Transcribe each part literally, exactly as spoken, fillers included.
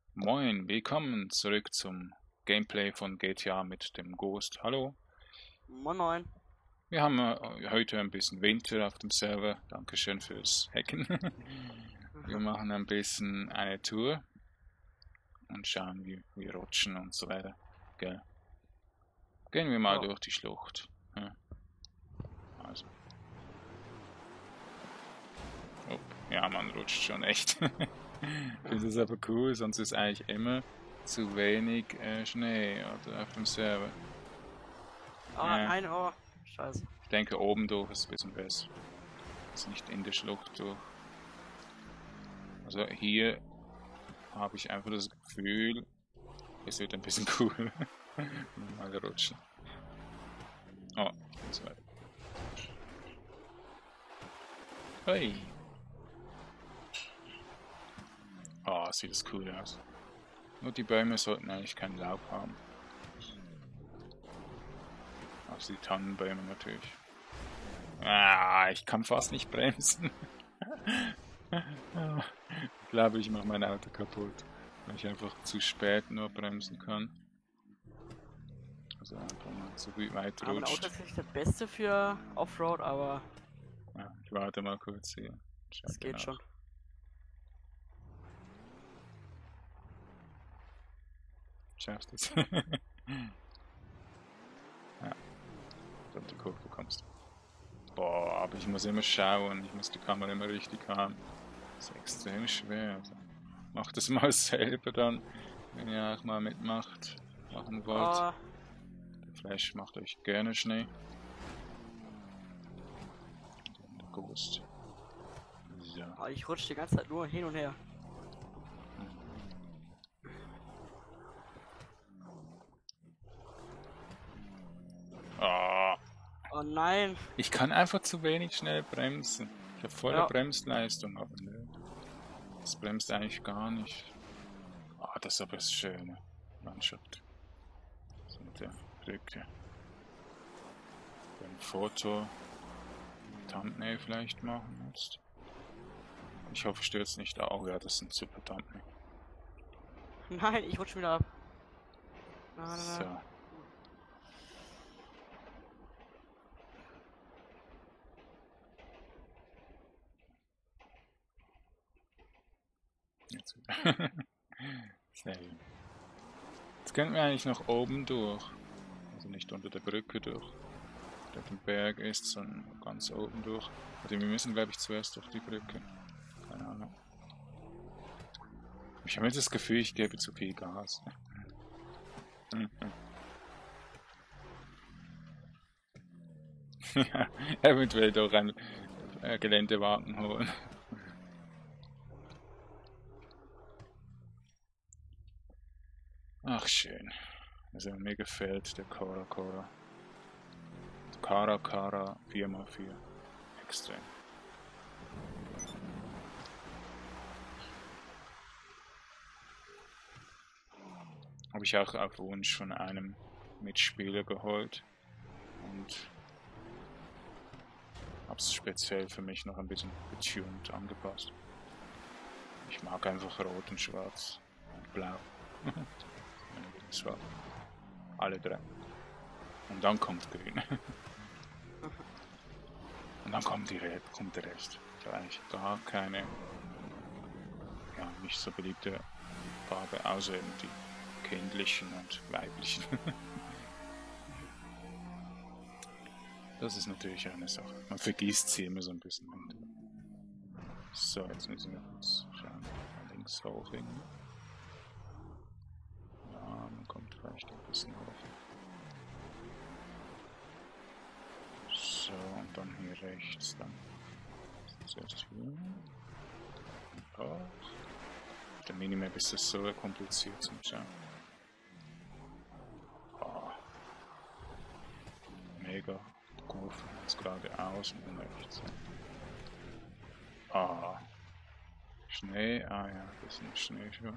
Moin, willkommen zurück zum Gameplay von G T A mit dem Ghost. Hallo, Moin Moin. wir haben äh, heute ein bisschen Winter auf dem Server. Dankeschön fürs Hacken. Wir machen ein bisschen eine Tour und schauen, wie wir rutschen und so weiter. Gell. Gehen wir mal Ja. durch die Schlucht. Ja. Also. Oh, ja, man rutscht schon echt. Ich finde das aber cool, sonst ist eigentlich immer zu wenig äh, Schnee oder auf dem Server. Ah, Ja. nein, oh. Scheiße. Ich denke, oben durch ist ein bisschen besser. Ist nicht in der Schlucht durch. Also hier habe ich einfach das Gefühl, es wird ein bisschen cool. Mal rutschen. Oh, und so weiter. Hey! Oh, sieht das cool aus. Nur die Bäume sollten eigentlich kein Laub haben. Also die Tannenbäume natürlich. Ah, ich kann fast nicht bremsen. Ich glaube, ich mache mein Auto kaputt, weil ich einfach zu spät nur bremsen kann. Also einfach mal zu weit Aber mein Auto rutscht. ist nicht das Beste für Offroad, aber Ja, ich warte mal kurz hier. Schau es dir geht schon. nach. Schaffst es? Ja, ob du Kurve kommst. Boah, aber ich muss immer schauen, ich muss die Kamera immer richtig haben. Das ist extrem schwer. Also, macht das mal selber dann, wenn ihr auch mal mitmacht, machen wollt. Ah, Der Flash macht euch gerne Schnee. Der Ghost. So. ah, ich rutsche die ganze Zeit nur hin und her. Ah, Oh nein. ich kann einfach zu wenig schnell bremsen. Ich habe volle Ja. Bremsleistung, aber ne, das bremst eigentlich gar nicht. Ah, das ist aber das schöne Landschaft. So mit der Brücke. Ein Foto, Thumbnail vielleicht machen jetzt. Ich hoffe, stürzt nicht auf. Oh ja, das ist ein super Thumbnail. Nein, ich rutsche wieder ab. Nein, nein, So. nein. Jetzt wieder. Sehr gut. Jetzt könnten wir eigentlich noch oben durch. Also nicht unter der Brücke durch. Der auf dem Berg ist, sondern ganz oben durch. Also wir müssen, glaube ich, zuerst durch die Brücke. Keine Ahnung. Ich habe jetzt das Gefühl, ich gebe zu viel Gas. Ja, eventuell doch ein äh, Geländewagen holen. Ach, schön. Also mir gefällt der Cora Cora. Cara Cara vier mal vier. Extrem. Habe ich auch auf Wunsch von einem Mitspieler geholt. Und habe es speziell für mich noch ein bisschen getuned angepasst. Ich mag einfach Rot und Schwarz und Blau. Das war alle drei. Und dann kommt Grün. Und dann kommt, die, kommt der Rest. Da eigentlich gar keine, ja, nicht so beliebte Farbe, außer eben die kindlichen und weiblichen. Das ist natürlich eine Sache. Man vergisst sie immer so ein bisschen. So, jetzt müssen wir uns schauen. Links hoch irgendwie. Ja, man kommt vielleicht ein bisschen hoch. So, und dann hier rechts, dann zuerst hier. Und auch. Auf der Minimap ist das so kompliziert zum Schauen. Oh. Mega gut. Jetzt geradeaus und dann rechts. Ah. Schnee, ah ja, das ist ein Schnee schon.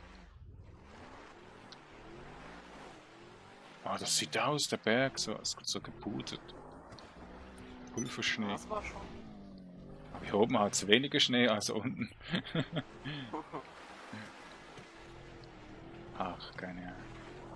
Ah, das sieht aus, der Berg, so, so geputet. Pulverschnee. Das war schon. Aber hier oben hat es weniger Schnee als unten. Ach, keine Ahnung.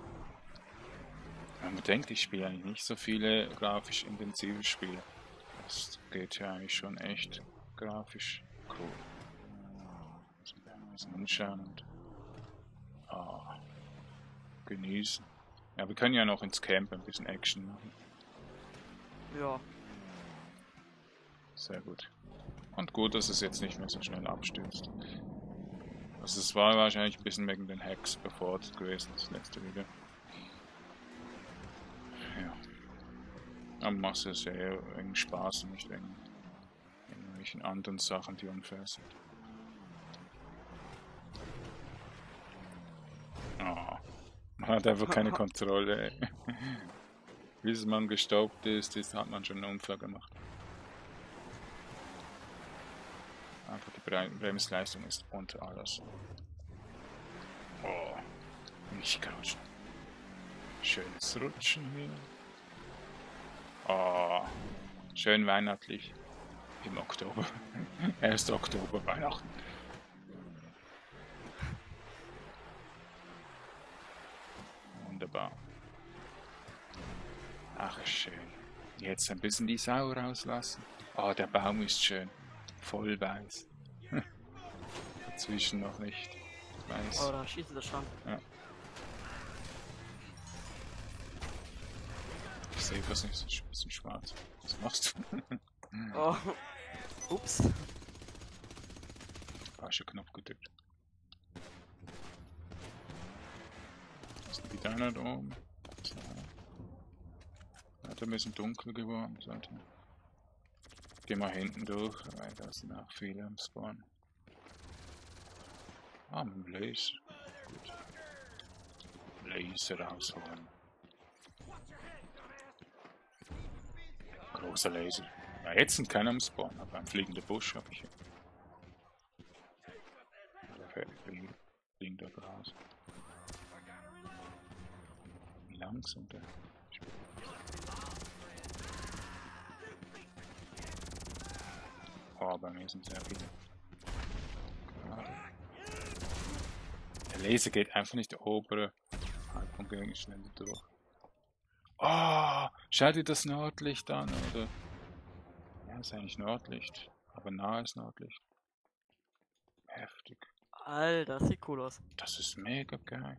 Wenn man denkt, ich spiele eigentlich nicht so viele grafisch intensive Spiele. Das geht ja eigentlich schon echt grafisch cool. Also ein bisschen anschauen und ah, genießen. Ja, wir können ja noch ins Camp ein bisschen Action machen. Ja. Sehr gut. Und gut, dass es jetzt nicht mehr so schnell abstürzt. Also es war wahrscheinlich ein bisschen wegen den Hacks befordert gewesen, das letzte Video. Ja. Aber machst du es ja eher wegen Spaß und nicht wegen irgendwelchen anderen Sachen, die unfair sind. Oh. Man hat einfach keine Kontrolle. Bis man gestoppt ist, ist, hat man schon einen Unfall gemacht. Einfach die Bre Bremsleistung ist unter alles. Oh, nicht rutschen. Schönes Rutschen hier. Oh, schön weihnachtlich im Oktober. erster Oktober, Weihnachten. Wunderbar. Ach, schön. Jetzt ein bisschen die Sau rauslassen. Oh, der Baum ist schön. Voll weiß. Dazwischen noch nicht weiß. Oh, da schießt er schon. Ja. Ich sehe was nicht, so ein bisschen schwarz. Was machst du? Oh. Ups. Falscher Knopf gedrückt. Ist wieder einer da oben? So. Hat ein bisschen dunkel geworden. Sollte. Geh mal hinten durch, weil da sind auch viele am Spawn. Ah, mit dem Laser. Gut. Laser rausholen. Großer Laser. Ja, jetzt sind keine am Spawn, aber ein fliegender Busch habe ich hier. Der fliegt da raus. Wie langsam der. Oh, bei mir sind sehr viele. Gerade. Der Laser geht einfach nicht der obere halb vom Gegenstände durch. Oh, schau dir das Nordlicht an, oder? Ja, ist eigentlich Nordlicht, aber nahes Nordlicht. Heftig. Alter, das sieht cool aus. Das ist mega geil.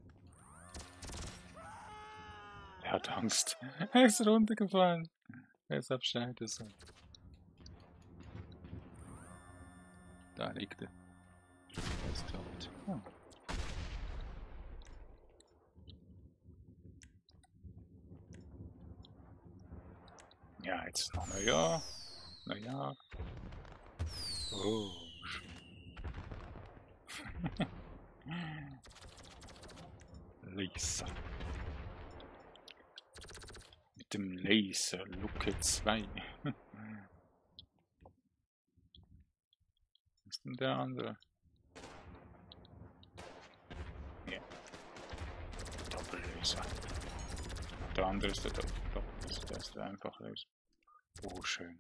Er hat Angst. Er ist runtergefallen. Deshalb schneit es so. Da liegt er. Er ist tot. Oh. Ja, jetzt noch Neujahr. Neujahr. Oh, schön. Laser. Mit dem Laser Luke zwei. Was ist denn der andere? Ja. Doppellaser. Der andere ist der Doppel. Der ist der einfache Laser. Oh, schön.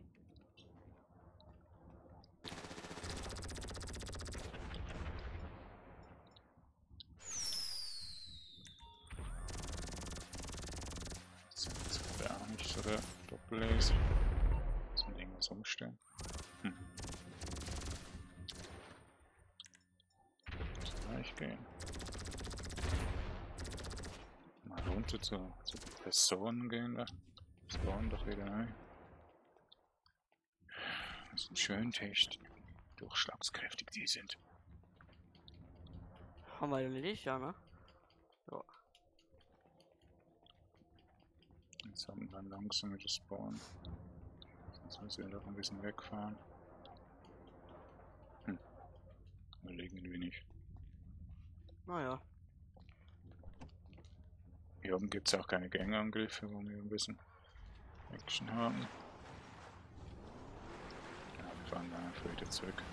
Das ist der auch nicht so der Doppellaser. Muss man irgendwas umstellen. Hm. Muss gleich gehen. Mal runter zu, zu Personen gehen da. Spawnen doch wieder ein. Das sind schön Text. Durchschlagskräftig die sind. Haben wir erledigt, ja, ne? Ja. Jetzt haben wir dann langsam wieder spawnen. Jetzt müssen wir doch ein bisschen wegfahren. Hm. Will irgendwie nicht. Naja. Hier oben gibt es auch keine Gängeangriffe, wo wir ein bisschen Action haben. Ja, wir fahren dann einfach wieder zurück.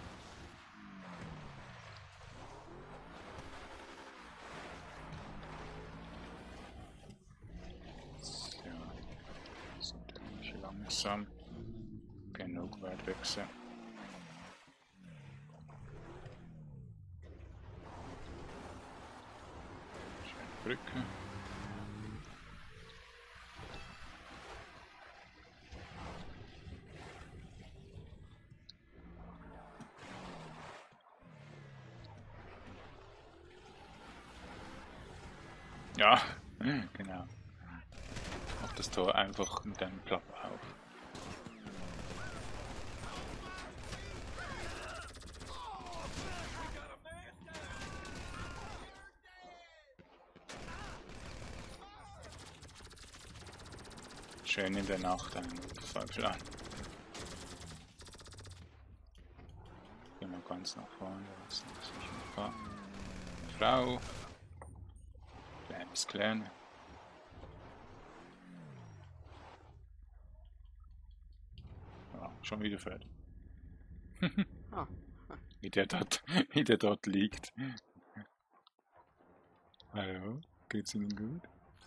So, sind eigentlich langsam genug weit weg sein. Brücke. Ja, genau. Mach das Tor einfach mit einem Klapp auf. Schön in der Nacht einen Fallplan. Gehen wir ganz nach vorne, lassen wir sich ein paar. Frau. Kleines Kleine. Ja, schon wieder fertig. Ah. Wie der dort, wie der dort liegt. Hallo, geht's Ihnen gut?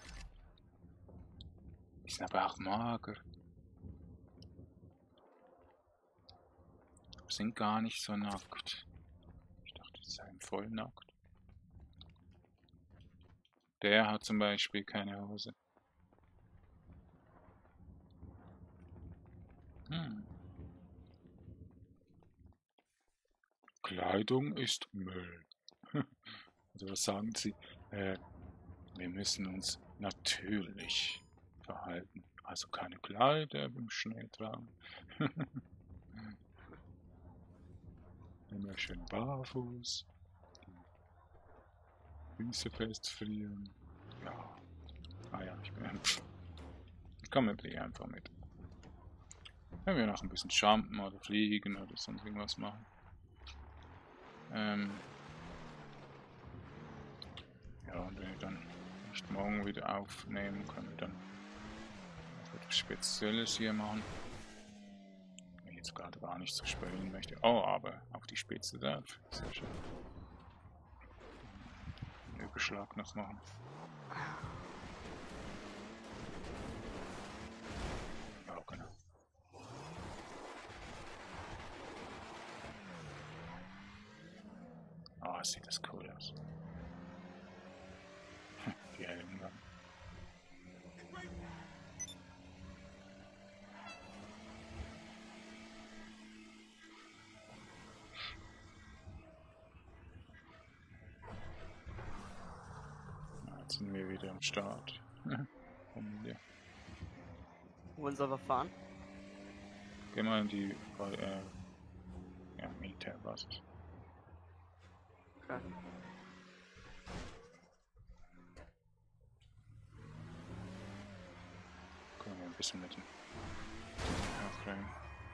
Die sind aber auch mager. Sind gar nicht so nackt. Ich dachte, die seien voll nackt. Der hat zum Beispiel keine Hose. Hm. Kleidung ist Müll. Also was sagen Sie? Äh, wir müssen uns natürlich verhalten. Also keine Kleider im Schnee tragen. Immer schön barfuß. Die Füße festfrieren. Ja. Ah ja, ich bin. Ich komme mit dir einfach mit. Wenn wir noch ein bisschen jumpen oder fliegen oder sonst irgendwas machen. Ähm. Ja, und wenn wir dann nicht morgen wieder aufnehmen, können wir dann etwas Spezielles hier machen. Wenn ich jetzt gerade gar nicht so spielen möchte. Oh, aber auf die Spitze darf. Sehr schön. Einen Überschlag noch machen. Ja, genau. Ah, oh, sieht das cool aus. Die Helden dann. Jetzt sind wir wieder am Start. Familie. Wohin sollen wir fahren? Geh mal in die äh, ja, Militärbasis. Okay. Können wir ein bisschen mit dem Airframe.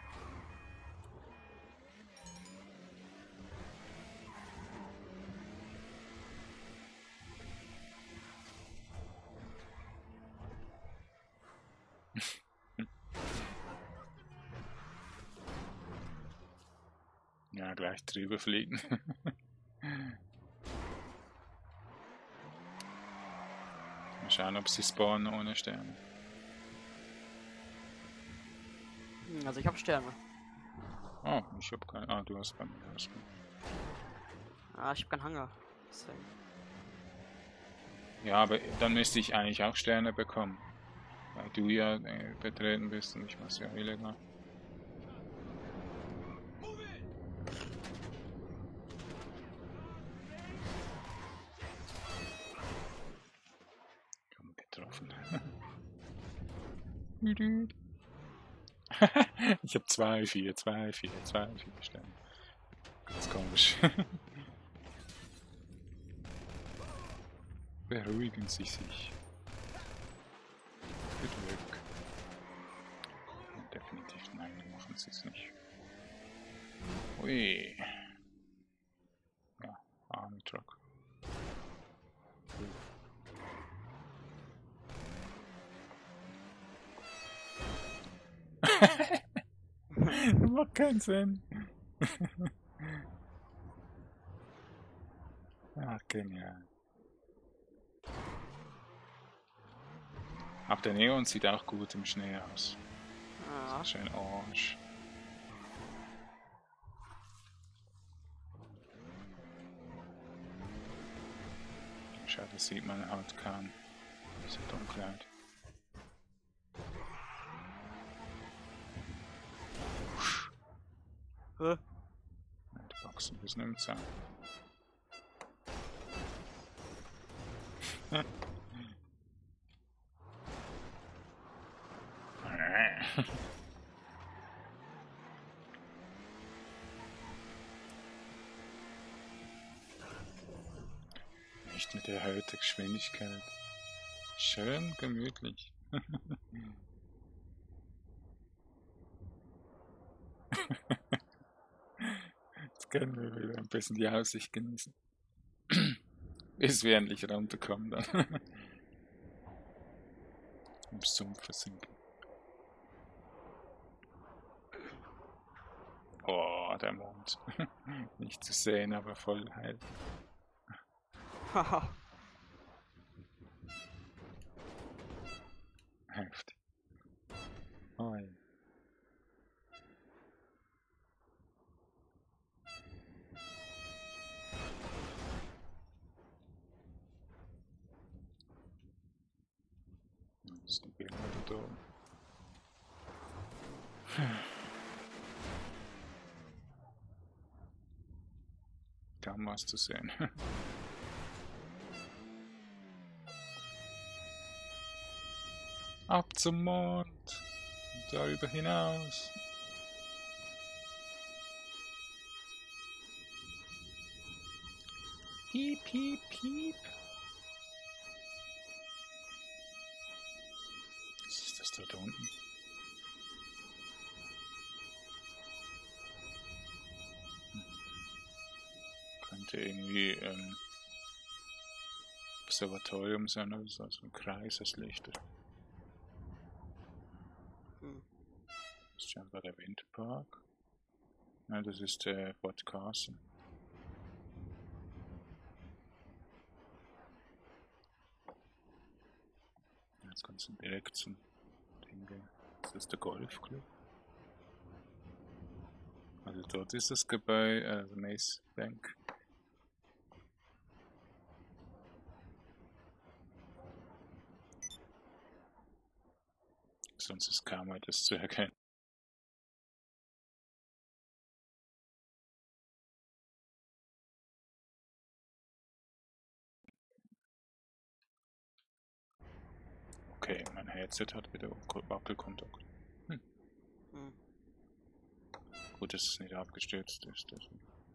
Ja, gleich drüber fliegen. Mal schauen, ob sie spawnen ohne Sterne. Hm, Also ich habe Sterne. Oh, ich hab keine. Ah, du hast bei mir was. Ah, ich habe keinen Hangar. Deswegen. Ja, aber dann müsste ich eigentlich auch Sterne bekommen. Weil du ja äh, betreten bist und ich mach's ja illegal. Komm, getroffen. Ich hab zwei, vier, zwei, vier, zwei, vier Sterne. Ganz komisch. Beruhigen Sie sich. Bitte weg. Definitiv nein, machen Sie es nicht. Ui. Ja, Army Truck. Macht keinen Sinn. Ach, genial. Auch der Neon sieht auch gut im Schnee aus. Ah. Schön orange. Schade, das sieht man halt kaum. So dunkel. Hä? Die Boxen ein bisschen im Zaun. Nicht mit erhöhter Geschwindigkeit. Schön gemütlich. Jetzt können wir wieder ein bisschen die Aussicht genießen. Bis wir endlich runterkommen dann. Im Sumpf versinken. Oh, der Mond. Nicht zu sehen, aber voll heil. Haha. Heftig. Oh ja. Das ist die Bilder da oben. Kaum was zu sehen. Ab zum Mond und darüber hinaus. Piep, piep, piep. Was ist das da unten? Könnte irgendwie ähm, Observatorium sein oder so, so ein Kreis aus Lichter. Hm. Das ist scheinbar der Windpark. Nein, das ist der Fort Carson. Jetzt kannst du direkt zum Ding gehen. Das ist der Golfclub. Also dort ist das Gebäude, also Mace Bank. Sonst ist kaum etwas zu erkennen. Okay, mein Headset hat wieder Wackelkontakt. Hm. Hm. Gut, dass es nicht abgestürzt ist. Also.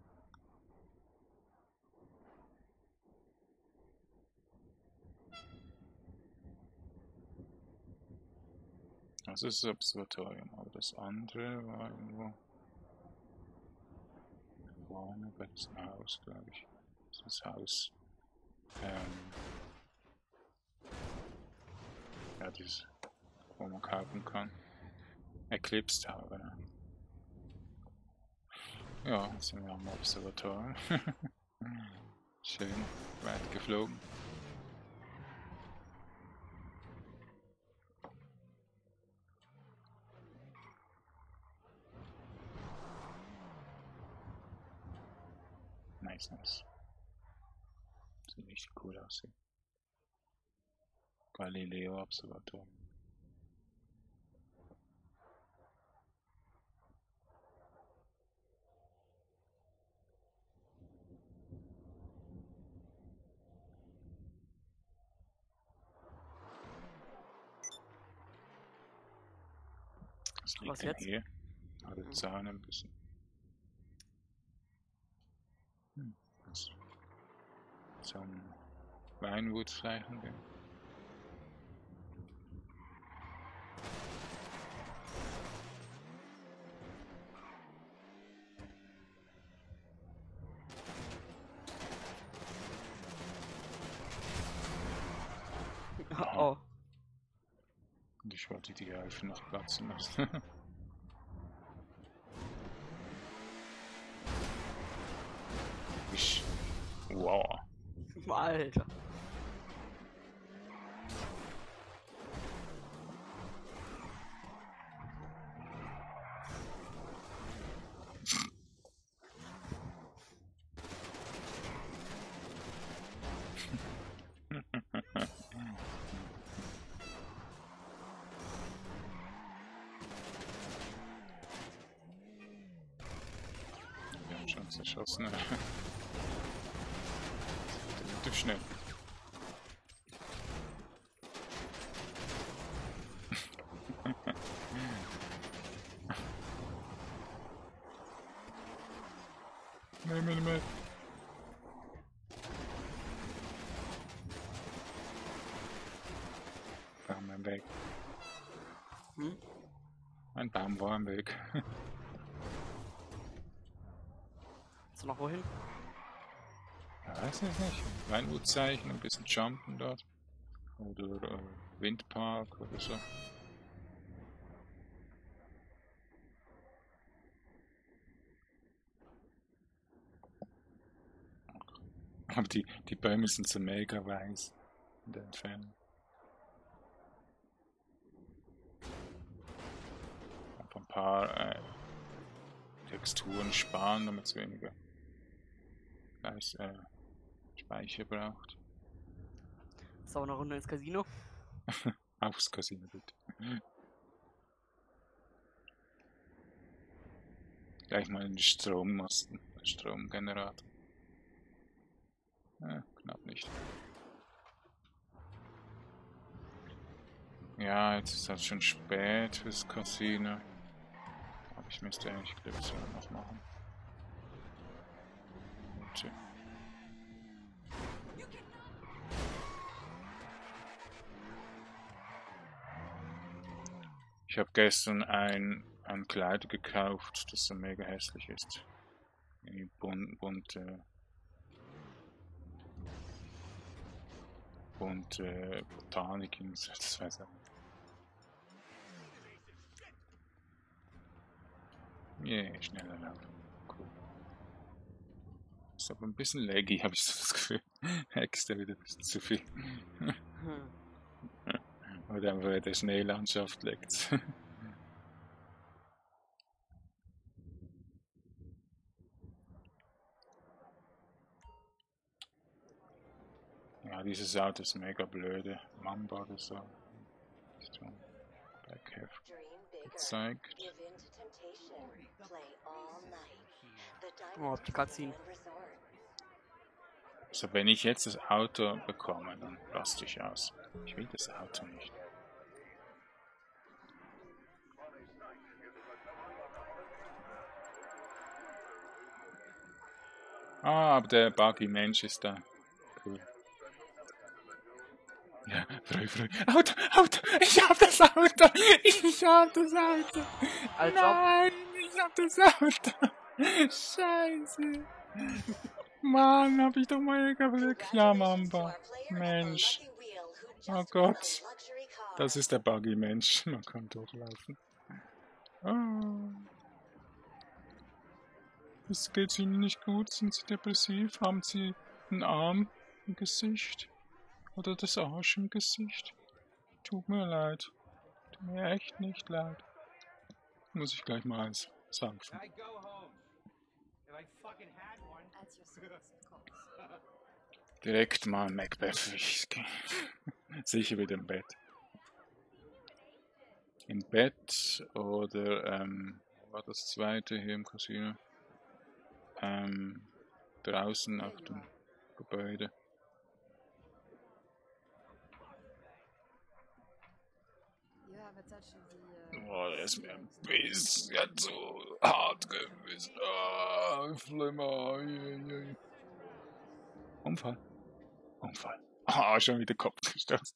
Das ist das Observatorium, aber das andere war irgendwo vorne bei diesem Haus, glaube ich. Das ist das Haus. Ähm, ja, dieses, wo man kaufen kann. Eclipse Tower, ne? Ja, jetzt sind wir am Observatorium. Schön weit geflogen. Nice, nice. Sieht richtig cool aus hier. Galileo Observatorium. Was liegt Was denn jetzt? hier? Ah, der Hm. Zahn ein bisschen. Hm. Das ist so ein Weinwurzeichen. Oh, oh. Und ich wollte die Reifen noch platzen lassen. Ich. Wow. Alter. erschossen. Relativ schnell. Nehmen wir mit. Baum im Weg. Hm? Ein Baum war im Weg. Ist noch wohin? Ja, weiß ich nicht. Weingutzeichen, ein bisschen Jumpen dort. Oder äh, Windpark oder so. Aber die, die Bäume sind so mega weiß in der Entfernung. Einfach ein paar äh, Texturen sparen, damit es weniger gleich äh, Speicher braucht. Ist auch eine Runde ins Casino. Aufs Casino bitte. Gleich mal in die Strommasten, Stromgenerator. Ja, knapp nicht. Ja, jetzt ist halt schon spät fürs Casino. Aber ich müsste eigentlich Clips noch machen. Und, ich habe gestern ein, ein Kleid gekauft, das so mega hässlich ist. Irgendwie bunt, bunte, bunte Botanik, das weiß ich nicht. Yeah, schneller laufen. Cool. Ist aber ein bisschen laggy, habe ich so das Gefühl. Hext da wieder ein bisschen zu viel. Hm. Oder einfach in der Schneelandschaft liegt. Ja, dieses Auto ist mega blöde. Mamba oder so. Ist schon Black Heft gezeigt. Oh, die Cutscene. Also wenn ich jetzt das Auto bekomme, dann raste ich aus. Ich will das Auto nicht. Ah, aber der Buggy Mensch ist da. Cool. Ja, freu, freu. Auto, Auto! Ich hab das Auto! Ich hab das Auto! Als Nein, ich hab das Auto! Scheiße! Mann, hab ich doch mega Glück. Ja, Mamba. Mensch. Oh Gott. Das ist der Buggy Mensch. Man kann durchlaufen. Oh. Es geht Ihnen nicht gut? Sind Sie depressiv? Haben Sie einen Arm im Gesicht? Oder das Arsch im Gesicht? Tut mir leid. Tut mir echt nicht leid. Muss ich gleich mal eins sagen. Direkt mal Macbeth. Ich sicher wieder im Bett. Im Bett oder, ähm, war das zweite hier im Casino? Ähm, draußen auf dem Gebäude. Oh, der ist mir ein bisschen zu hart gewesen. Ah, Flimmer. Ui. Unfall. Unfall. Ah, schon wieder Kopf gestoßen.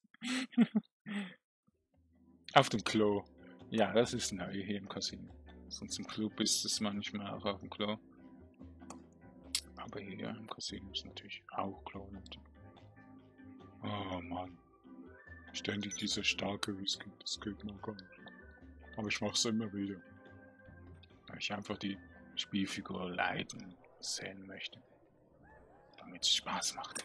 Auf dem Klo. Ja, das ist neu hier im Casino. Sonst im Club ist es manchmal auch auf dem Klo. Aber hier im Casino ist natürlich auch Klo. Oh Mann. Ständig dieser starke Whisky, das geht mir gar nicht. Aber ich mach's immer wieder. Weil ich einfach die Spielfigur leiden sehen möchte. Damit es Spaß macht.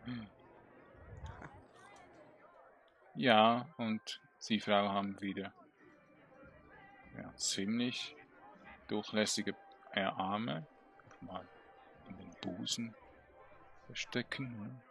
Ja, und die Frau haben wieder ja, ziemlich durchlässige äh, Arme. Mal in den Busen verstecken. Ne?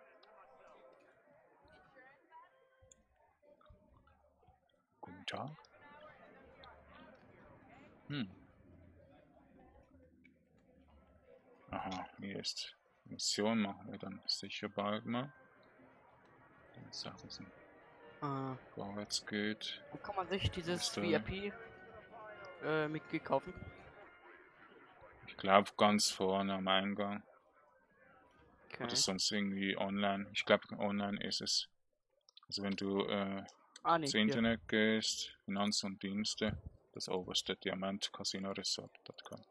Guten Tag. Hm. Aha, hier ist Mission, machen wir dann sicher bald mal. Wenn es auch ein bisschen Ah, vorwärts geht. wo kann man sich dieses Ist, äh, V I P äh, Mitglied kaufen? Ich glaube ganz vorne am Eingang. Okay. Oder sonst irgendwie online. Ich glaube online ist es. Also wenn du äh, Ah, nee, ins hier. Internet gehst, Finanzen und Dienste, das oberste Diamant Casino Resort Punkt com.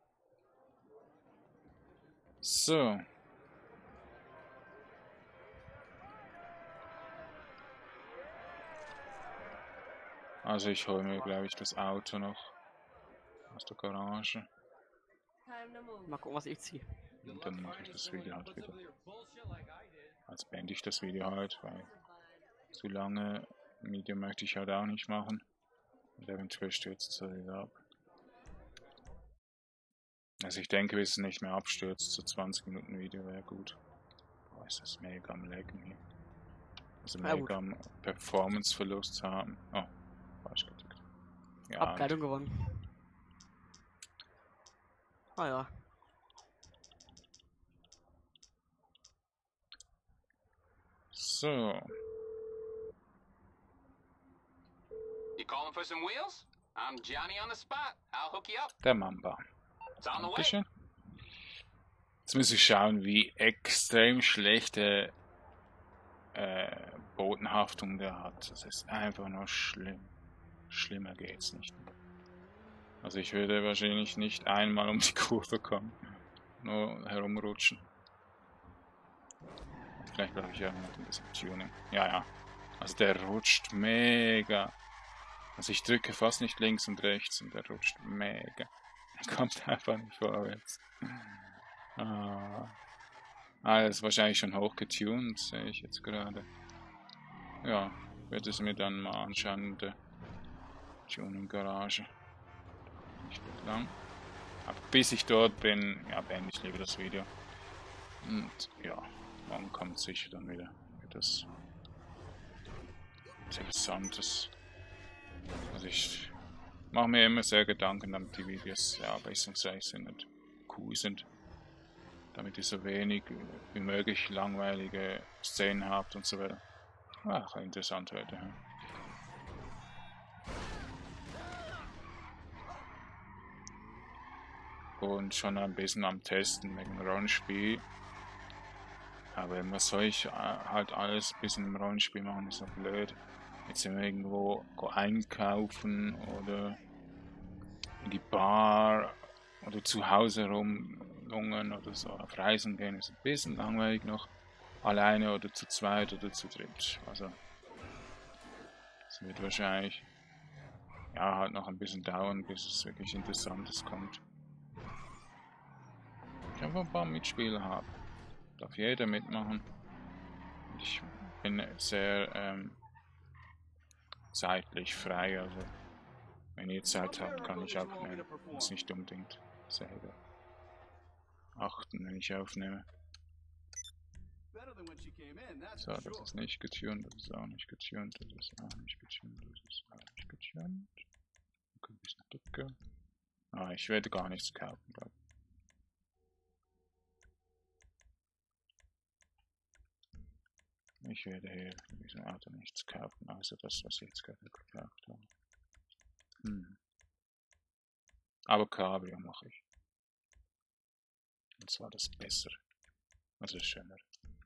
So. Also ich hole mir, glaube ich, das Auto noch aus der Garage. Mal gucken, was ich ziehe. Und dann mache ich das Video halt wieder. Also beende ich das Video halt, weil zu lange Video möchte ich halt auch nicht machen. Und eventuell stürzt es wieder ab. Also ich denke, bis es nicht mehr abstürzt, so zwanzig Minuten Video wäre gut. Boah, ist das mega am Laggen hier. Also Ja, mega am Performance-Verlust haben. Oh, falsch gedrückt. Ja, Abkleidung gewonnen. Ah ja. so. You calling for some wheels? I'm Johnny on the spot. I'll hook you up. Der Mamba. It's on the way. Dankeschön. Jetzt muss ich schauen, wie extrem schlechte äh, Bodenhaftung der hat. Das ist einfach nur schlimm. Schlimmer geht's nicht. Also ich würde wahrscheinlich nicht einmal um die Kurve kommen. Nur herumrutschen. Vielleicht brauche ich ja noch ein bisschen Tuning. Ja, ja. Also der rutscht mega. Also ich drücke fast nicht links und rechts und der rutscht mega. Er kommt einfach nicht vorwärts. Ah. Ah, das ist wahrscheinlich schon hochgetuned, sehe ich jetzt gerade. Ja, werde es mir dann mal anschauen in der Tuning-Garage. Nicht lang. Aber bis ich dort bin, ja, beende ich lieber das Video. Und ja, morgen kommt sicher dann wieder etwas Interessantes. Also ich mache mir immer sehr Gedanken, damit die Videos ja abwechslungsreich sind und cool sind. Damit ihr so wenig wie möglich langweilige Szenen habt und so weiter. Ach, interessant heute. Ja. Und schon ein bisschen am Testen wegen Rollenspiel. Aber was soll ich halt alles ein bisschen im Rollenspiel machen, ist so blöd. Jetzt irgendwo einkaufen oder in die Bar oder zu Hause rumlungern oder so auf Reisen gehen, ist ein bisschen langweilig noch. Alleine oder zu zweit oder zu dritt. Also es wird wahrscheinlich ja halt noch ein bisschen dauern, bis es wirklich Interessantes kommt. Ich einfach ein paar Mitspieler habe. Darf jeder mitmachen. Ich bin sehr ähm, zeitlich frei, also wenn ihr Zeit habt, kann ich aufnehmen. Muss nicht unbedingt selber achten, wenn ich aufnehme. So, das ist nicht getuned, das ist auch nicht getuned, das ist auch nicht getuned, das ist auch nicht getuned. Okay, ein bisschen dicker. Ah, ich werde gar nichts kaufen, glaube ich. Ich werde hier in diesem Auto nichts kaufen, außer das, was ich jetzt gerade gekauft habe. Hm. Aber Cabrio mache ich. Und zwar das bessere. Also schöner.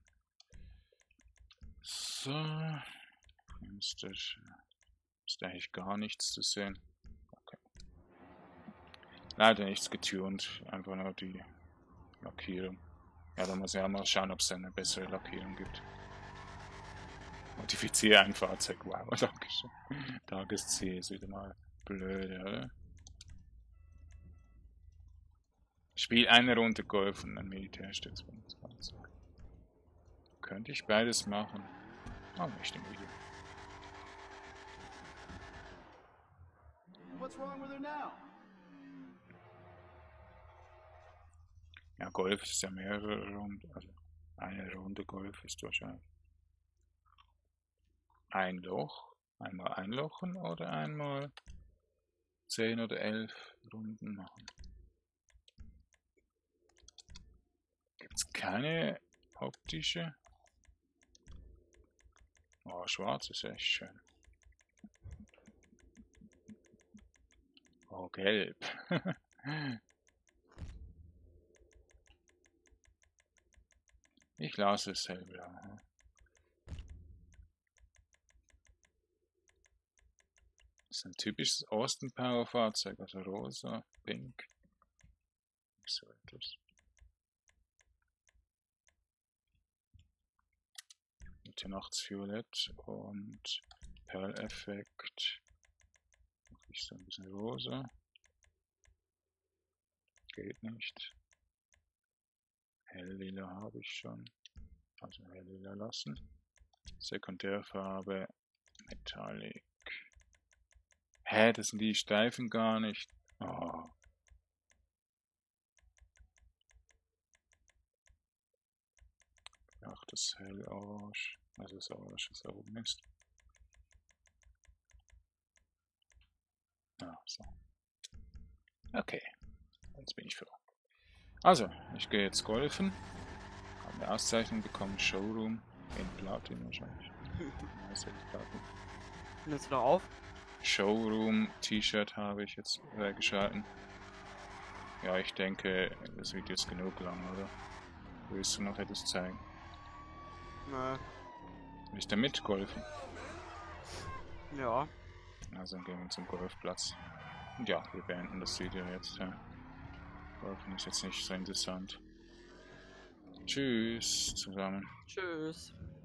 So. Fenster. Ist eigentlich gar nichts zu sehen. Okay. Leider nichts getuned. Einfach nur die Lackierung. Ja, da muss ich ja mal schauen, ob es eine bessere Lackierung gibt. Modifiziere ein Fahrzeug. Wow, dankeschön. Tagesziel ist wieder mal blöd, oder? Spiel eine Runde Golf und ein Militärstützpunkt. Könnte ich beides machen? Aber nicht im Video. Ja, Golf ist ja mehrere Runden. Also eine Runde Golf ist wahrscheinlich ein Loch. Einmal einlochen oder einmal zehn oder elf Runden machen. Gibt's keine optische? Oh, schwarz ist echt schön. Oh, gelb. Ich lasse es hellblau. Das ist ein typisches Austin Power Fahrzeug, also rosa, pink. So etwas. Mitternachtsviolett und Perleffekt. Ich so ein bisschen rosa. Geht nicht. Helllila habe ich schon. Also helllila lassen. Sekundärfarbe Metallic. Hä, das sind die Streifen gar nicht. Oh. Ach, das Hellorange. Also das Orange, das da oben ist. Ah, so. Okay. Jetzt bin ich froh. Also, ich gehe jetzt golfen. Habe eine Auszeichnung bekommen. Showroom. In Platin wahrscheinlich. Ja, das hätte ich Platin. Nimmst du noch auf? Showroom T-Shirt habe ich jetzt freigeschalten. Ja, ich denke, das wird jetzt genug lang, oder? Willst du noch etwas zeigen? Nö. Willst du mitgolfen? Ja. Also dann gehen wir zum Golfplatz. Und ja, wir beenden das Video jetzt. Ja. Golfen ist jetzt nicht so interessant. Tschüss zusammen. Tschüss.